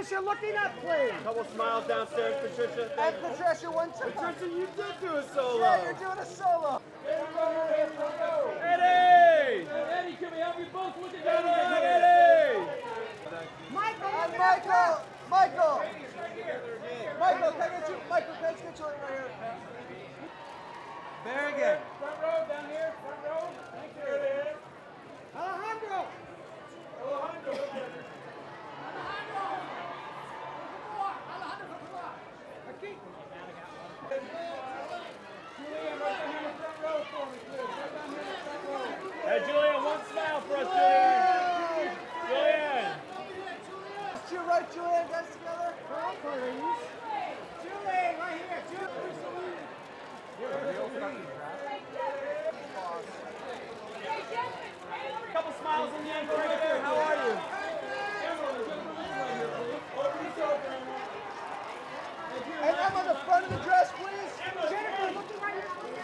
Patricia, looking up, please. Couple smiles downstairs, Patricia. And Patricia, one second. Patricia, you did do a solo. Yeah, you're doing a solo. Eddie! Eddie, can we have you both look at Eddie! Michael, And looking up top. Michael, can I get you? Michael, can I just get you right here? Very good. Front row, down here, front row. Thank you. Alejandro. Aquí. Julian, right down here in the front row for me, please. Right down here in the front row. Hey, Julian, one smile for us, Julian. Julian. To your right, Julian, guys together. Julie, right here. Julie. Couple smiles in the end right there. How are you? And Emma, the front of the dress, please. Jennifer, looking right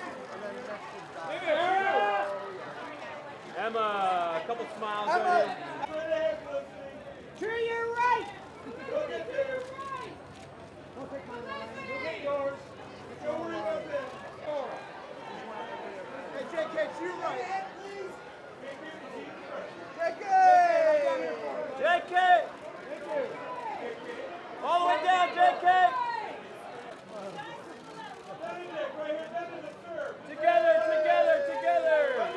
here. Emma, a couple smiles right Emma. here. To your right. Don't get there. Don't take my line. Go get yours. Don't worry about that. Oh. Hey, JK, to your right. JK! JK! All the way down, JK! Together, together, together!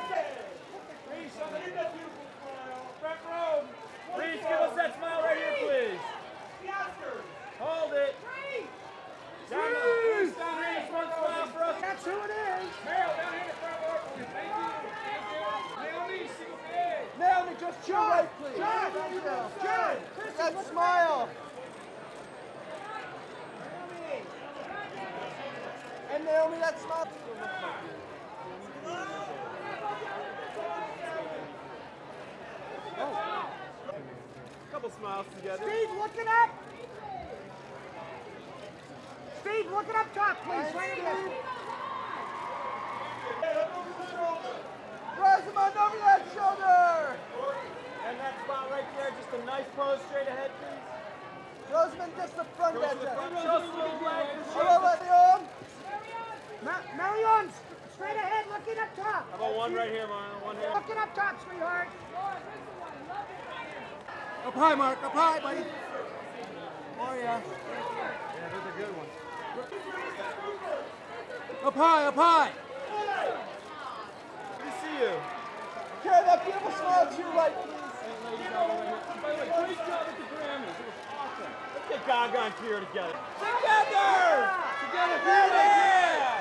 Front row. Please give us that smile right here, please. Hold it. Down the Reese, one smile for us. That's who it is. Meryl, down here in the front row for me. Thank you. Thank you. Naomi, single pay. Naomi, just to your right, please. John. John. That smile. And Naomi, that smile. Couple smiles together. Steve, looking up. Steve, looking up top, please. Right here. Rosamund, over that shoulder. And that spot right there, just a nice pose straight ahead, please. Rosamund, just the front Go that to the front, just a little leg. Hello, Leon. Marion, straight ahead, looking up top. How about one right here, Marlon? One here. Looking up top, sweetheart. Up high, Mark. Up high, buddy. Oh, yeah. Yeah, those are good ones. Up high, up high. Good to see you. Carry that beautiful smile to your right, please. By the way, great job with the Grammys. It was awesome. Let's get Gaga and Kira together. Together. Together, yeah!